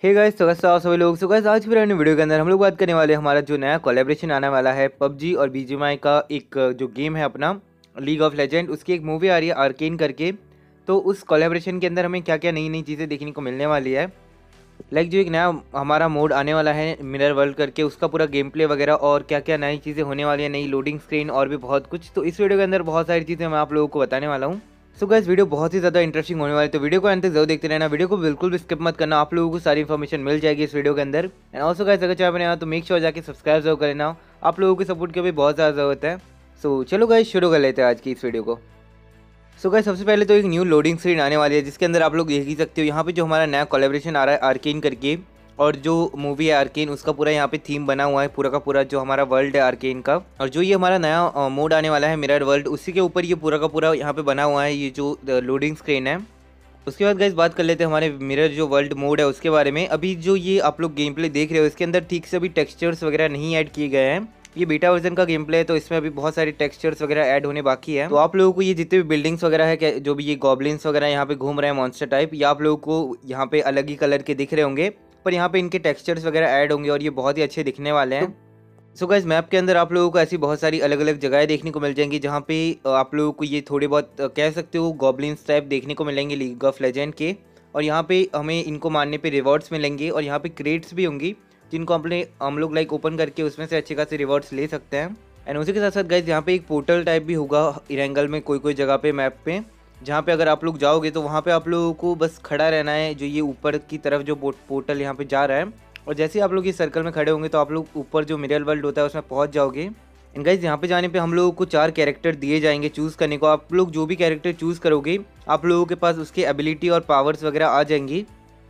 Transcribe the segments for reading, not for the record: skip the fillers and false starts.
Hey guys, तो कैसे हो आप सभी लोग। सो गाइस, आज की वीडियो के अंदर हम लोग बात करने वाले हैं हमारा जो नया कोलैबोरेशन आने वाला है पबजी और बीजीएमआई का। एक जो गेम है अपना लीग ऑफ लेजेंड, उसकी एक मूवी आ रही है आर्केन करके। तो उस कोलैबोरेशन के अंदर हमें क्या क्या नई नई चीज़ें देखने को मिलने वाली है। लाइक जो एक नया हमारा मोड आने वाला है मिरर वर्ल्ड करके, उसका पूरा गेम प्ले वगैरह और क्या क्या नई चीज़ें होने वाली है, नई लोडिंग स्क्रीन और भी बहुत कुछ। तो इस वीडियो के अंदर बहुत सारी चीज़ें मैं आप लोगों को बताने वाला हूँ। सो गाइस, वीडियो बहुत ही ज़्यादा इंटरेस्टिंग होने वाली है, तो वीडियो को अंत तक जरूर देखते रहना। वीडियो को बिल्कुल भी स्किप मत करना, आप लोगों को सारी इन्फॉर्मेशन मिल जाएगी इस वीडियो के अंदर। एंड ऑल्सो गाइस, अगर चाहे बने तो मेक श्योर जाके सब्सक्राइब जरूर कर लेना। आप लोगों की सपोर्ट की भी बहुत ज़्यादा ज़रूरत है। सो चलो गाइस, शुरू कर लेते हैं आज की इस वीडियो को। सो गाइस, सबसे पहले तो एक न्यू लोडिंग स्क्रीन आने वाली है, जिसके अंदर आप लोग देख ही सकते हो यहाँ पे जो हमारा नया कोलैबोरेशन आ रहा है आर्केन करके, और जो मूवी है आर्केन उसका पूरा यहाँ पे थीम बना हुआ है, पूरा का पूरा जो हमारा वर्ल्ड है आर्केन का। और जो ये हमारा नया मोड आने वाला है मिरर वर्ल्ड, उसी के ऊपर ये पूरा का पूरा यहाँ पे बना हुआ है ये जो लोडिंग स्क्रीन है। उसके बाद गाइस बात कर लेते हैं हमारे मिरर जो वर्ल्ड मोड है उसके बारे में। अभी जो ये आप लोग गेम प्ले देख रहे हो, इसके अंदर ठीक से अभी टेक्सचर्स वगैरह नहीं ऐड किए गए हैं। ये बीटा वर्जन का गेम प्ले है, तो इसमें अभी बहुत सारे टेक्सचर्स वगैरह ऐड होने बाकी है। तो आप लोगों को ये जितने भी बिल्डिंग्स वगैरह है, जो भी ये गॉब्लिन्स वगैरह यहाँ पे घूम रहे हैं मॉन्स्टर टाइप, ये आप लोगों को यहाँ पे अलग ही कलर के दिख रहे होंगे, पर यहाँ पे इनके टेक्सचर्स वगैरह ऐड होंगे और ये बहुत ही अच्छे दिखने वाले हैं। सो गाइस, मैप के अंदर आप लोगों को ऐसी बहुत सारी अलग अलग जगहें देखने को मिल जाएंगी, जहाँ पे आप लोगों को ये थोड़ी बहुत कह सकते हो गॉब्लिन्स टाइप देखने को मिलेंगे लीग ऑफ लेजेंड के। और यहाँ पे हमें इनको मारने पे रिवॉर्ड्स मिलेंगे, और यहाँ पे क्रेट्स भी होंगी जिनको हम लोग लाइक ओपन करके उसमें से अच्छे खासे रिवॉर्ड्स ले सकते हैं। एंड उसी के साथ साथ गाइस, यहाँ पे एक पोर्टल टाइप भी होगा इरेंगल में कोई कोई जगह पे मैप पे, जहाँ पे अगर आप लोग जाओगे तो वहाँ पे आप लोगों को बस खड़ा रहना है, जो ये ऊपर की तरफ जो पोर्टल यहाँ पे जा रहा है। और जैसे ही आप लोग इस सर्कल में खड़े होंगे तो आप लोग ऊपर जो मिरर वर्ल्ड होता है उसमें पहुँच जाओगे। एंड गाइस, यहाँ पे जाने पे हम लोगों को 4 कैरेक्टर दिए जाएंगे चूज़ करने को। आप लोग जो भी कैरेक्टर चूज़ करोगे, आप लोगों के पास उसकी एबिलिटी और पावर्स वगैरह आ जाएंगी।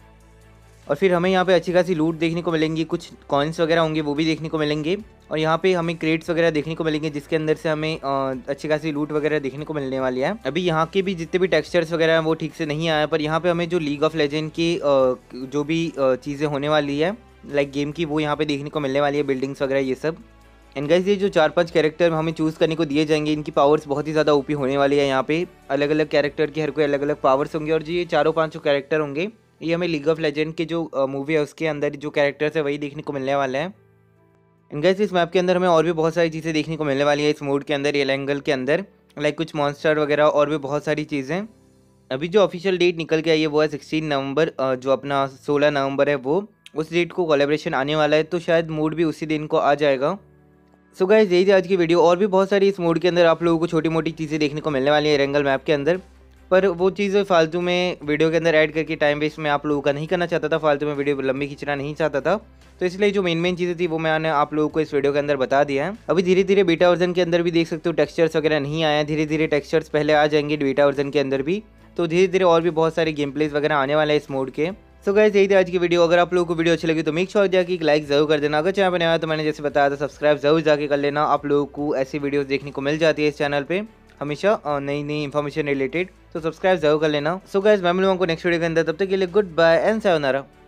और फिर हमें यहाँ पे अच्छी खासी लूट देखने को मिलेंगी, कुछ कॉइन्स वगैरह होंगे वो भी देखने को मिलेंगे। और यहाँ पे हमें क्रेट्स वगैरह देखने को मिलेंगे, जिसके अंदर से हमें अच्छी खासी लूट वगैरह देखने को मिलने वाली है। अभी यहाँ के भी जितने भी टेक्सचर्स वगैरह हैं वो ठीक से नहीं आया, पर यहाँ पे हमें जो लीग ऑफ लेजेंड की जो भी चीज़ें होने वाली है लाइक गेम की, वो यहाँ पे देखने को मिलने वाली है, बिल्डिंग्स वगैरह ये सब। एंड गाइस, ये जो 4-5 कैरेक्टर हमें चूज़ करने को दिए जाएंगे, इनकी पावर्स बहुत ही ज़्यादा ओपी होने वाली है। यहाँ पे अलग अलग कैरेक्टर की हर कोई अलग अलग पावर्स होंगे, और जो ये 4-5 कैरेक्टर होंगे, ये हमें लीग ऑफ लेजेंड के जो मूवी है उसके अंदर जो कैरेक्टर्स है वही देखने को मिलने वाले हैं। एंड गाइस, इस मैप के अंदर हमें और भी बहुत सारी चीज़ें देखने को मिलने वाली है इस मोड के अंदर, एलेंगल के अंदर, लाइक कुछ मॉन्स्टर वगैरह और भी बहुत सारी चीज़ें। अभी जो ऑफिशियल डेट निकल के आई है वो है 16 नवंबर, जो अपना 16 नवंबर है वो उस डेट को कोलैबोरेशन आने वाला है, तो शायद मोड भी उसी दिन को आ जाएगा। सो गाइस, यही थी आज की वीडियो। और भी बहुत सारी इस मोड के अंदर आप लोगों को छोटी मोटी चीज़ें देखने को मिलने वाली है एरेंगल मैप के अंदर, पर वो चीज़ें फालतू में वीडियो के अंदर ऐड करके टाइम वेस्ट मैं आप लोगों का नहीं करना चाहता था, फालतू में वीडियो लंबी खींचना नहीं चाहता था। तो इसलिए जो मेन चीज़ें थी वो मैंने आप लोगों को इस वीडियो के अंदर बता दिया है। अभी धीरे धीरे बीटा वर्जन के अंदर भी देख सकते हो टेक्सचर्स वगैरह नहीं आया है, धीरे धीरे टेक्सचर्स पहले आ जाएंगे बीटा वर्जन के अंदर भी। तो धीरे धीरे और भी बहुत सारे गेम प्लेस वगैरह आने वाले हैं इस मोड के। सो गाइस, यही थी आज की वीडियो। अगर आप लोगों को वीडियो अच्छी लगी तो मेक श्योर जाके एक लाइक जरूर कर देना। अगर चैनल पर नया है तो मैंने जैसे बताया था सब्सक्राइब जरूर जाके कर लेना। आप लोगों को ऐसी वीडियोस देखने को मिल जाती है इस चैनल पे हमेशा नई नई इन्फॉर्मेशन रिलेटेड, तो सब्सक्राइब जरूर कर लेना। सो गाइस, मैं मिलूंगा आपको नेक्स्ट वीडियो के अंदर, तब तक के लिए गुड बाय एंड सायोनारा।